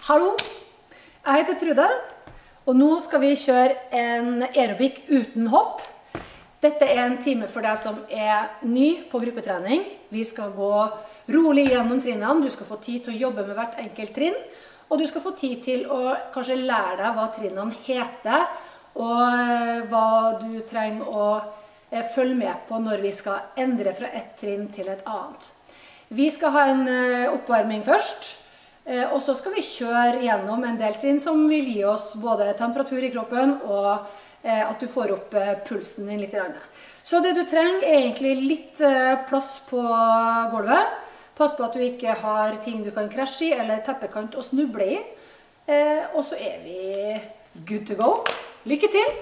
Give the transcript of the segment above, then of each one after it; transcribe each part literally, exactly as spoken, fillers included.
Hallo, jeg heter Trude, og nå skal vi kjøre en aerobikk uten hopp. Dette er en time for deg som er ny på gruppetrening. Vi skal gå rolig gjennom trinnene, du skal få tid til å jobbe med hvert enkelt trinn, og du skal få tid til å kanskje lære deg hva trinnene heter, og hva du trenger å følge med på når vi skal endre fra et trinn til et annet. Vi skal ha en oppvarming først, og så skal vi kjøre gjennom en del trinn som vil gi oss både temperatur i kroppen og at du får opp pulsen din litt. Så det du trenger er egentlig litt plass på gulvet. Pass på at du ikke har ting du kan krasje i eller teppekant å snuble i. Og så er vi good to go. Lykke til!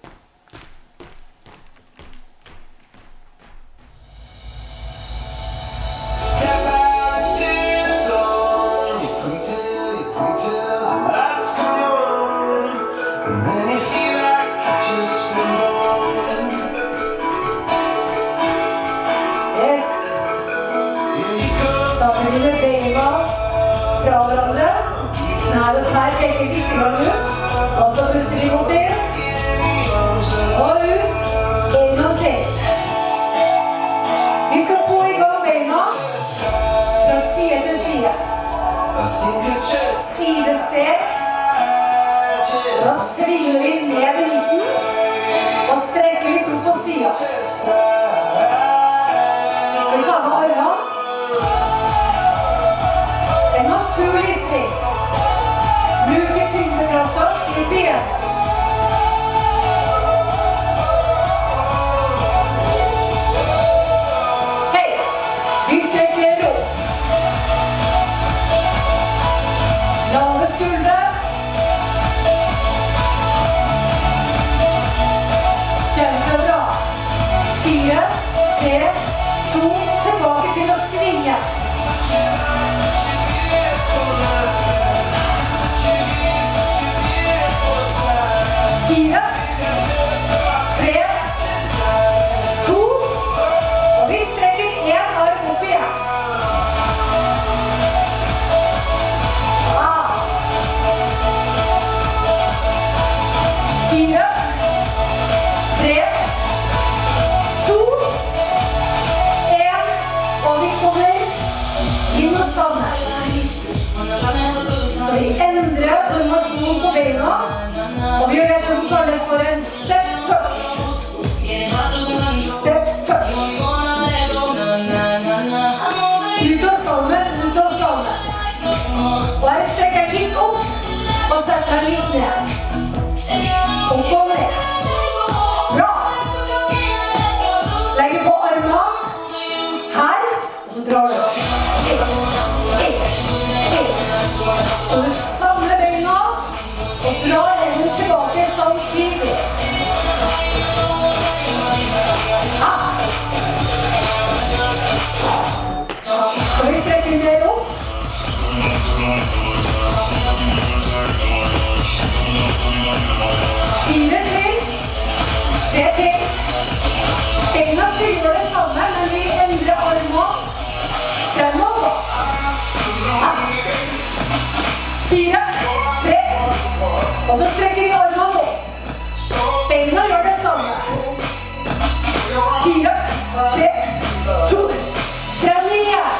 Fra hverandre. Nær og tær peker litt ut. Og så puster vi godt inn. Og ut. En gang til. Vi skal få i gang beina fra side til side. Sidesteg. Da svinger vi ned i midten og strekker litt opp på siden. Vi tar med armene. En naturlig sving. Bruker tyngdekrafta i ben. Hei, vi strekker opp. Lave skuldre. Kjempebra. Fire, tre, to, tilbake til å svinge. Fire, tre, to, og vi strekker en arm opp igjen. Ah. Fire, tre, to, en, og vi kommer inn og sammen. Så vi endrer formasjonen på beina, og vi gjør det som kalles for en step touch. Step touch. Ut og sammen, ut og sammen. Og her strekker jeg litt opp og setter meg litt ned. Opp og ned. Bra. Legger på armene. Her, og så drar du. Så du samler beina og drar hendene tilbake samtidig. Ah. Og vi strekker ned opp. Fire til. Tre til. Beina styrer det samme, men vi endrer armene fremover. Ah. Fire, tre, og så strekker vi armene opp. Beina gjør det samme. Fire, tre, to, frem igjen.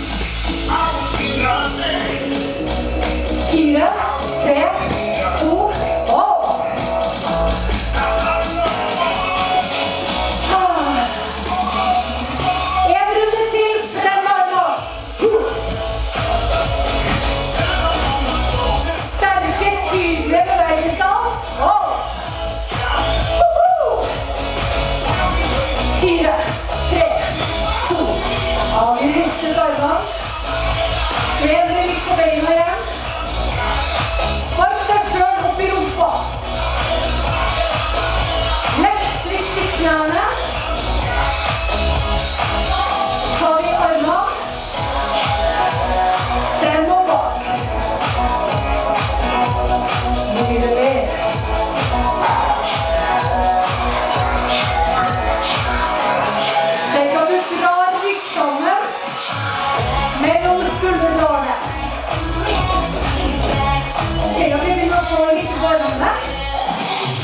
Fire, tre, to, og. En runde til, frem armene. Sterke, tydelige bevegelser. Oh. Fire, tre, to. Har vi ristet armene. Svever litt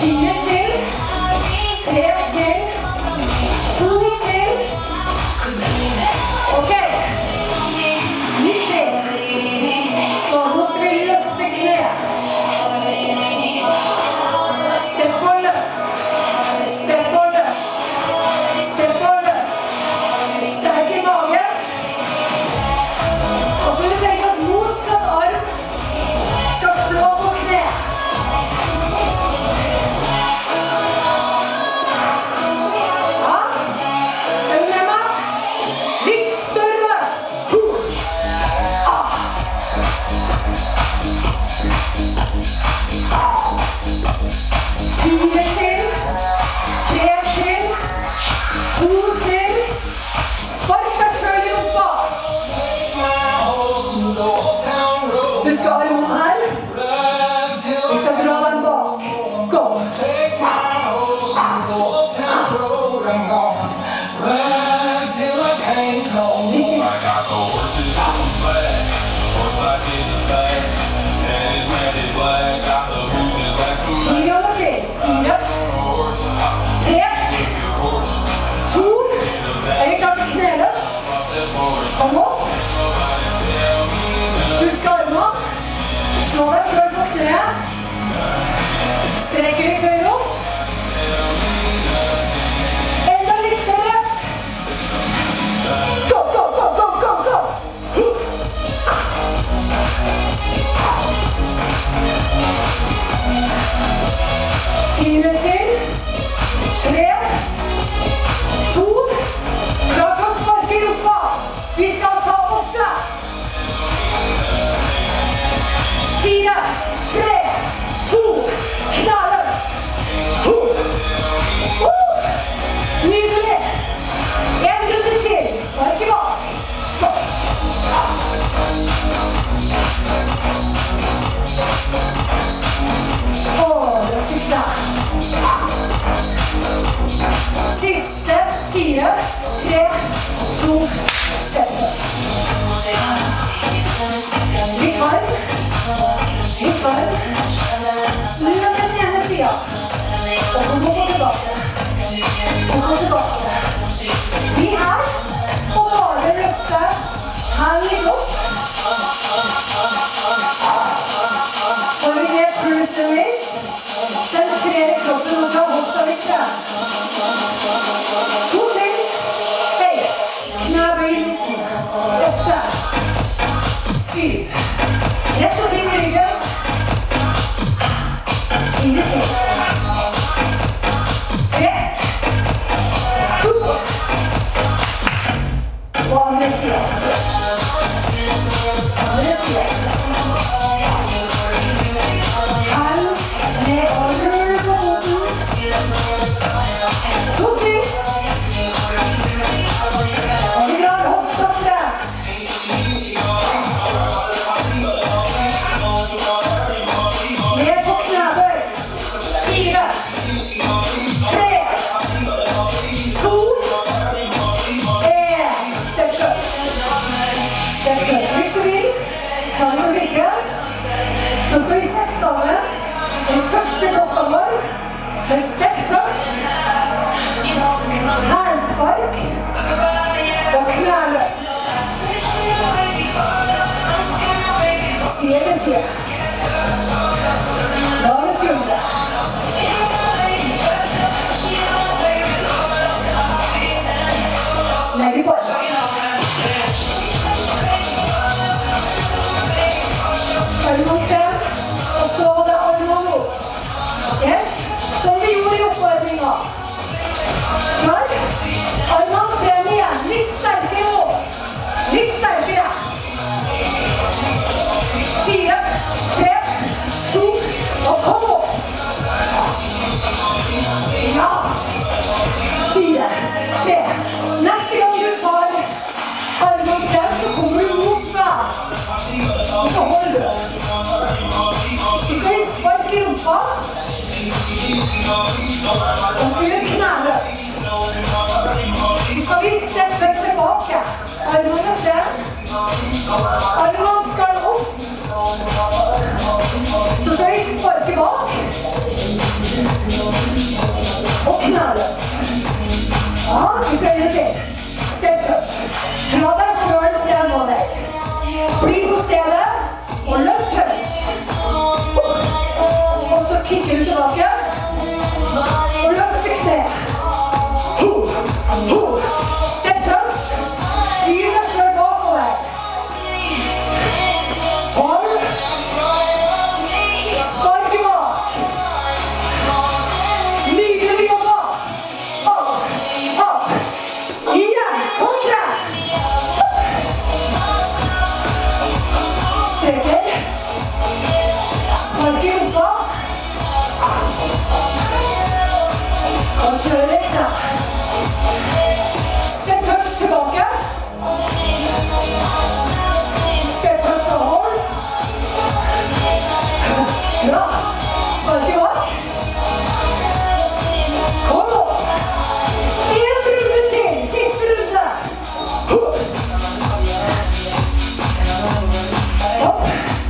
Fire til. Tre til. To til. Ok. Litt til. Så nå skal vi løfte kne. Stepp og løft. Stepp og løft. Stepp og løft. Sterk i magen. Og så vil du tenke at motsatt arm skal slå på kne. Ja, er du med meg? Litt større. Ah. Fire til. Tre til. To til. Spark deg selv i rumpa. Husk armen her. Vi skal dra den bak. Gå. Fire ganger til. Fire. Tre. To. Er vi klart til kneløft? Kom opp. Husk armen. Slå deg selv på kneet. Strekker litt høyre opp. Enda litt større. Gå, gå, gå, gå, gå, gå. Fire til. Tre. To. Klar til å sparke i rumpa. Vi skal ta åtte. Fire. Tre. To. Knaløft. Nydelig. En runde til. Spark i bak. Gå. Åh, det fikk deg. Siste. Fire. Tre. To. Steppe. Litt varm. Litt varm. Snu deg til den ene siden. Og kom på tilbake. Og kom tilbake. Bli her. Og bare løfte her litt opp. Får vi ned pulsen litt. Sentrer kroppen og ta hofta litt frem. To til. Hei. Knæbøy. Løfte. Syv. Rett og fin i ryggen. Fire til. Tre. To. Og andre siden. Andre siden. Her ned og rull på foten. To til. Og vi drar hofta frem. Ned på knæbøy. Fire. Tre. To. En. Step touch. Step touch. Hvis du vil, ta den på ryggen. Nå skal vi sette sammen den første blokka vår med step touch, hælspark og knæløft. Side ved side. Lave skuldre. Legg i bort. Armen frem, og så var det armen opp. Yes, som vi gjorde i oppvarmingen. Klar? Armen frem igjen, litt sterkere nå. Litt sterkere. Fire, tre, to, og kom opp. Ja. Fire, tre. Neste gang du tar armen frem, så kommer du mot meg. Og så holder du. Så skal vi sparke i rumpa. Og så skal vi knæløft. Så skal vi steppe tilbake. Armene frem. Armene skal opp. Så skal vi sparke bak. Bli på stedet, og løft høyt. Og så kikker du tilbake, og løfter kne. Step touch, skyv deg selv bakover. Hold, sparke bak. Nydelig jobba. Opp, opp. Igjen, kom frem. Streker. Sparke i rumpa. Og kjøre rekna. Step touch tilbake. Step touch og hold. Bra. Sparke bak. Kom opp. En runde til. Siste runde. Opp.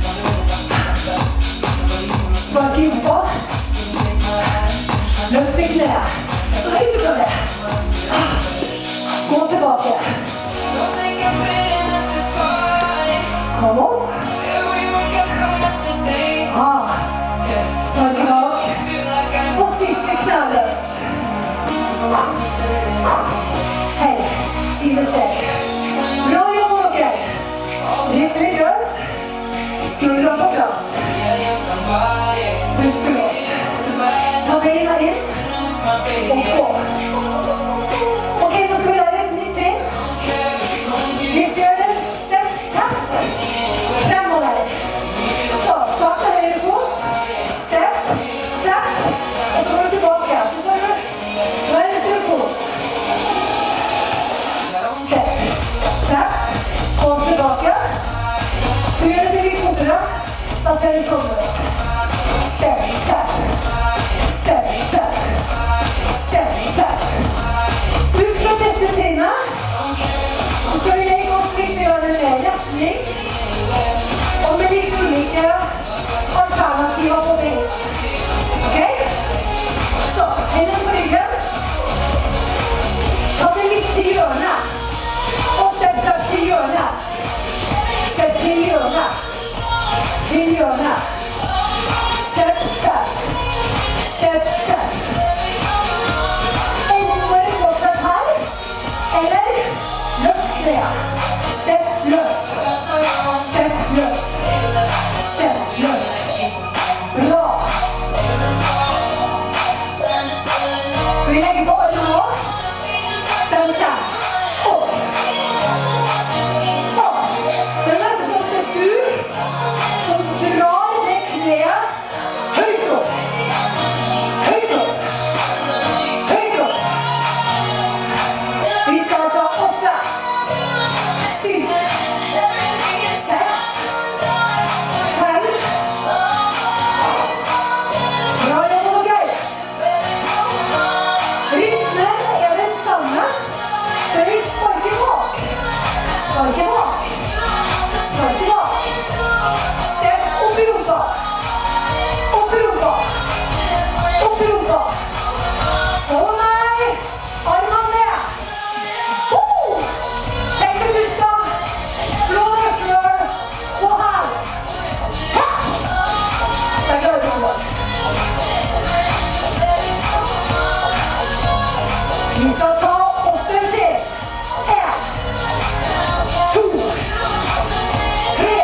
Sparke i rumpa. Løft i kne. Så høyt du kan det. Gå tilbake. Kom opp. Ah. Sparke bak. Og siste knæløft. Hei, sidesteg. Bra jobb dere. Rist litt løs. Skuldra på plass. Pust godt. Ta beina inn. Og på. Ok, nå skal vi lære et nytt trinn. Vi skal gjøre en step tap. Fremover. Så, start med høyre fot. Step tap. Og så går du tilbake. Så tar du venstre fot. Step tap. Kom tilbake. Så gjør det litt fortere. Da ser det sånn ut. Step tap. Step tap. Step tap. Ut fra dette trinnet, så skal vi legge oss litt med en retning, og med litt ulike alternativer på bein. Ok? Så, hendene på ryggen. Ta det litt til hjørnet. Og step tap til hjørnet. Step til hjørnet. Til hjørnet. Step tap. Step tap. Eller løft ned. Step løft. Step løft. Step løft. Bra. Vi legger på armen nå. Den kommer. Opp. Opp. Så det er nesten sånn at du som drar det kneet høyt opp. Høyt opp. Høyt opp. Vi skal ta åtte, syv, seks, fem. Bra jobb og gøy. Rytmen er den samme, men vi sparker bak. Sparker bak. Sparker bak. Step opp i rumpa. Opp i rumpa. Opp i rumpa. Så nei. Armen ned. Tenk at du skal slå deg selv på her. Det er klart å gå. Vi skal ta åtte til. En, to, tre,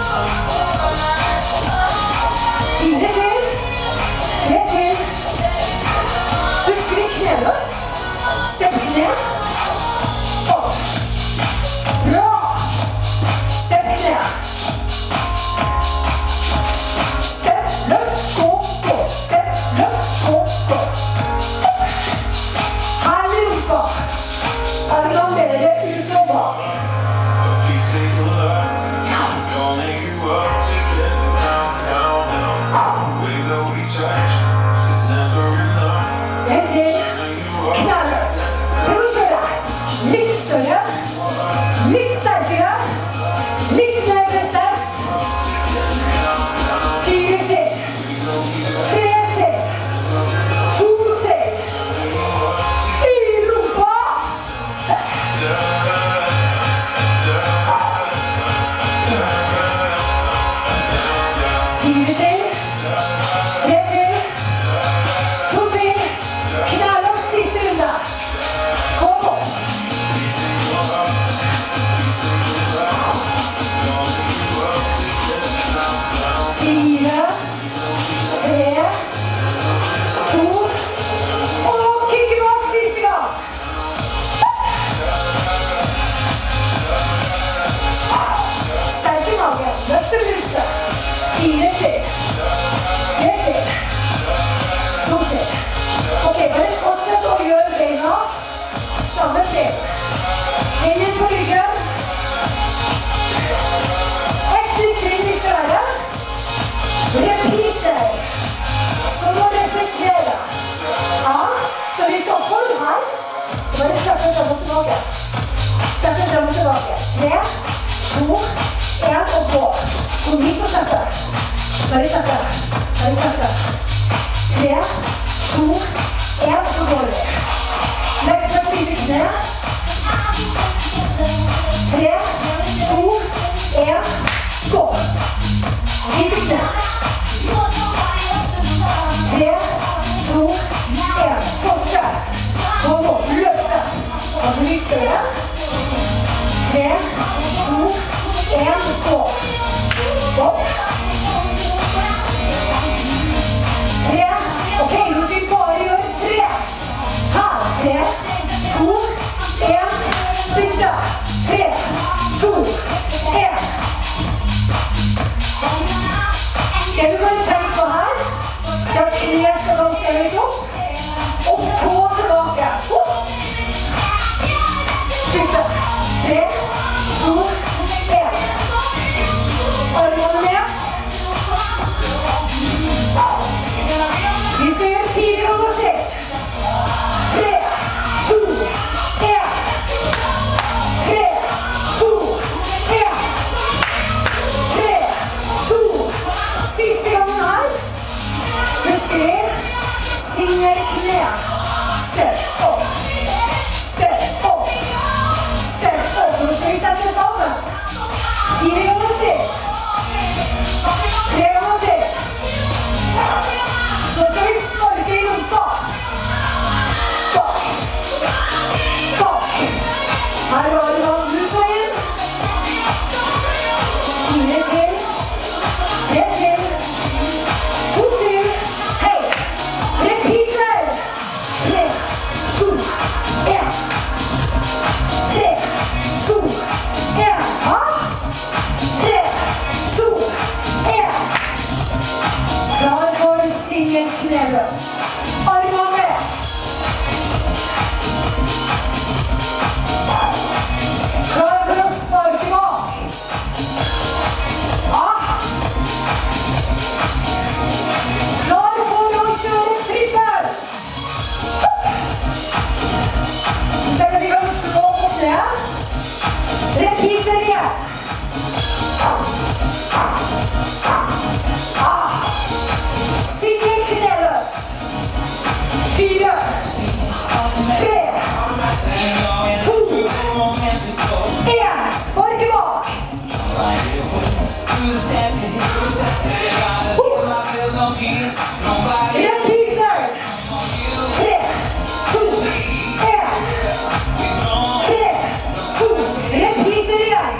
fire til, tre til. Husker vi kneløft? Step ned. Opp. Bra. Step ned. Step løft, gå, gå. Step løft, gå, gå. Her med rumpa. Armen dere ut og bak. Ja. En til. Knalløft. Prøv å kjøre Fire til. Tre til. To til. Knær opp, siste runde. Kom opp. Fire, tre, to, og kikker bak siste gang. Sterk i magen, løft og brystet. Fire til, tre til, to til. Ok, bare fortsett å gjøre beina samme til. Hendene på ryggen. Et uttrykk i større. Repeater. Så må repetere. Ja, så vi skal opp her. Bare trappe frem og tilbake. Trappe frem og tilbake. Tre, to, en og gå. Kom hit og trappe. Bare trappe. Bare trappe. Tre, to, en, så går vi. Legg frem fire kne. Tre, to, en, gå. Fire kne. Tre, to, en, fortsett. Kom opp, løfte. Og så viser det. Tre, to, en, gå. Opp. Tre. Ok, nå skal vi bare gjøre tre. Her. Tre, to, en, bytte. Tre, to, en. Jeg vil bare tenke på her. Da kne skal ganske høyt opp. Og tå tilbake. Opp. Bytte. Tre, to, en. Armene ned. Vi skal gjøre fire ganger til. Tre, to, en. Tre, to, en. Tre, to. Siste gangen her. Husk vi. Singer kne. Step opp. Step opp. Step opp. Nå skal vi sette sammen. Fire ganger til. Tre ganger til. Så skal vi sparke i rumpa. Bak. Bak. Her var det vann ut og inn. Fire til. Tre til. To til. Hei. Repeater. Tre, to, en. Tre, to, en. Ha? Tre, to, en. Klar for singel kneløft. Armene med. Klar for å sparke bak. Ja. Klar for å kjøre trippel. Tenk at vi kan slå på kne. Repeater igjen. Singel kneløft. Fire, tre, to, en. Sparke bak. Repeater. Tre, to, en. Tre, to. Repeater igjen.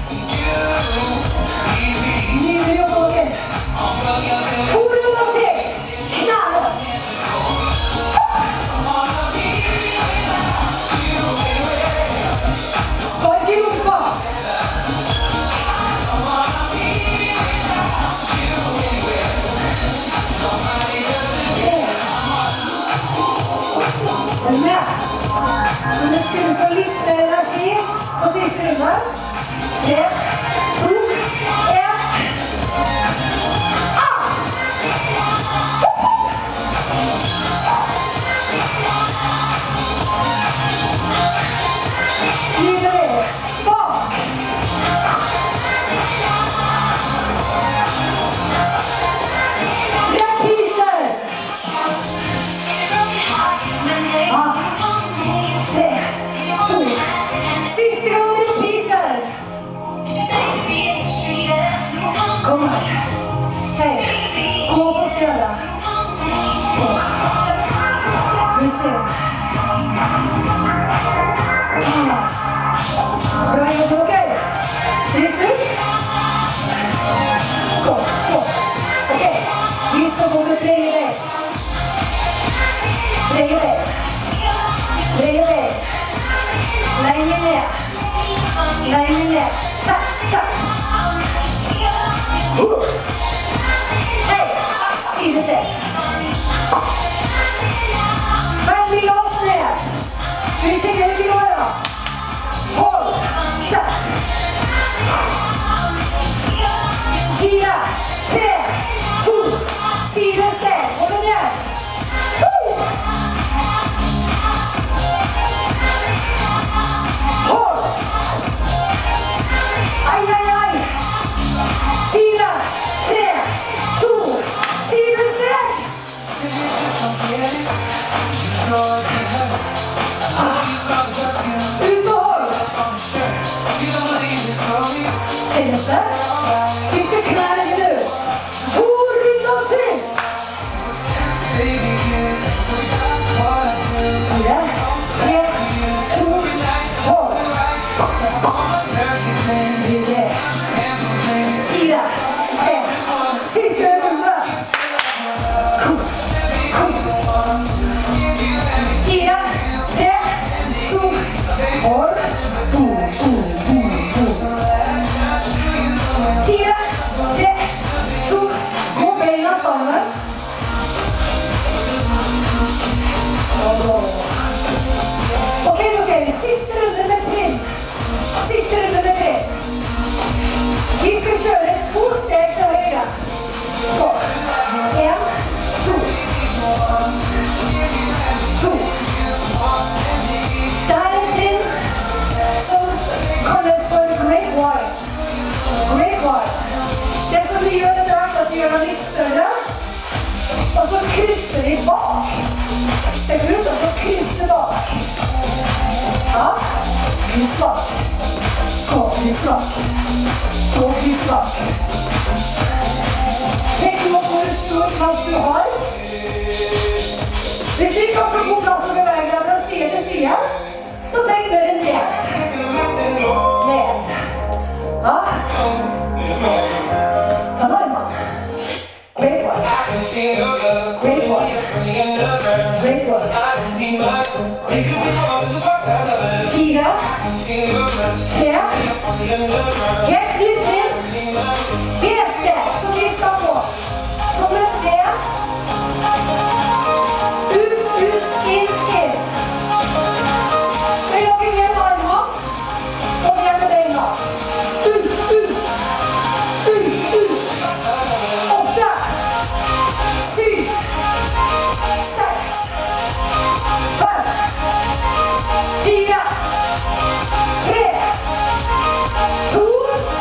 Nydelig å gå til. To runder til. Knærne. Spark i rumpa. Tre. Den med. Så det skulle få litt mer energi på siste runde. Tre, to, en. Nydelig. Bak. Repeater. Ah. Tre, to. Siste gang repeater. Kom her. Hei. gjøre. Pust inn. Bra jobb, dere. Rist ut. Kom, kom. Ok, vi skal gå med brede vei. Brede vei. Brede vei. Lenger ned. Lenger ned. Takk, takk. Hei, side selv. Veldig lavt ned. Skal vi se litt i åra? Hold, takk. Fire, tre, to, side selv. Hold ned. Hold. Ai, ai, ai. Fire, tre, to, side selv. Ut og hold. Kjennes det? Ikke knærne ut. To runder til. Fire, tre, to, hold. Fire, fire, tre, siste runde. Kom, kom. Fire, tre, to, hold. To, to, to, to. Fire, tre, to, gå beina sammen. Ok, dere, siste runde med trinn. Siste runde med trinn. Vi skal kjøre to steg til høyre. Gå. En, to. To. Det er en trinn som kalles for Great Wide. Great Wide. Det som vi gjør er at vi gjør den litt større, og så krysser vi bak. Stek ut, og så krysser bak. Ja, kryss bak. Gå, kryss bak. Gå, kryss bak. Tenk nå hvor stor plass du har. Hvis du ikke har så god plass å bevege deg fra side til side, så tenk mer enn ned. Ned. Ja. Ta med armene. Great one. Great one. Great one. Fire. Tre. Helt nytt trinn. V-steg som vi skal på. Som en V. Ut, ut, inn, inn. Vi lager igjen armene. Og igjen med beina. Ut, ut. Ut, ut. Åtte. Syv. Seks. Fem. Fire. Tre. To.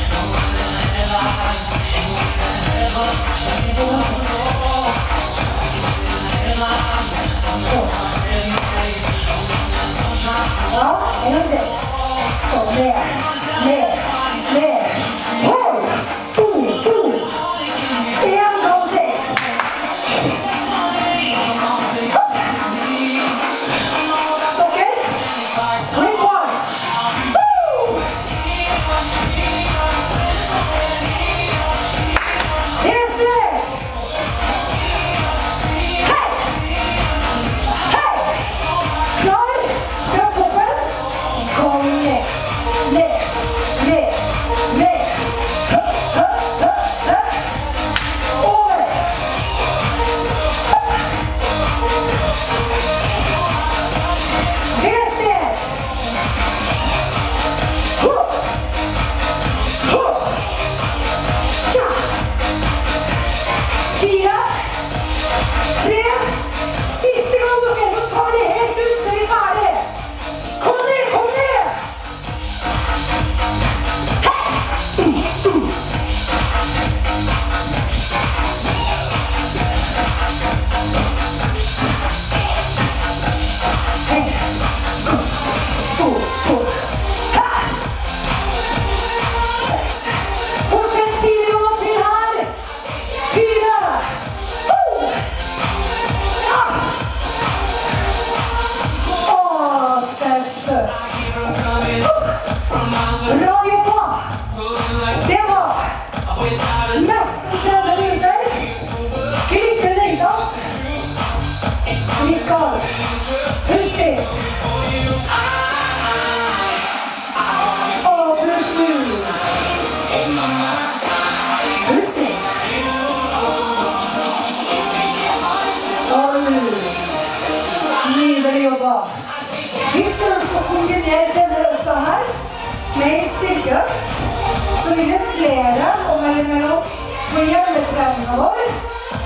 Ja, en gang til. Så ned, ned, ned. Hold! To, to. En gang til. Ok? Three, one. Woo! Here's there. Hei! Hei! Klar? Fra toppen. Kom ned, ned, ned, ned. Høpp, høpp, høpp, høpp. Over. Here's there. Hopp. Hopp. Tja. Fire. Tre. Siste gang dere, så tar det helt ut, så er vi ferdig. Kom ned, kom ned. Hei. Uh, uh. Hei. Uh, uh, uh. Hei. Seks. Fortsett fire og til her. Fire. Uh. Ja. Åh, sterkt. Bra jobba! Det var nesten tretti minutter. Glitrende innsats. Vi skal huske og huske huske og nydelig jobba. Hvis du ønsker å kombinere denne økta her med en styrkeøkt, så vil det flere og mellom mellom på hjemmetreningen vår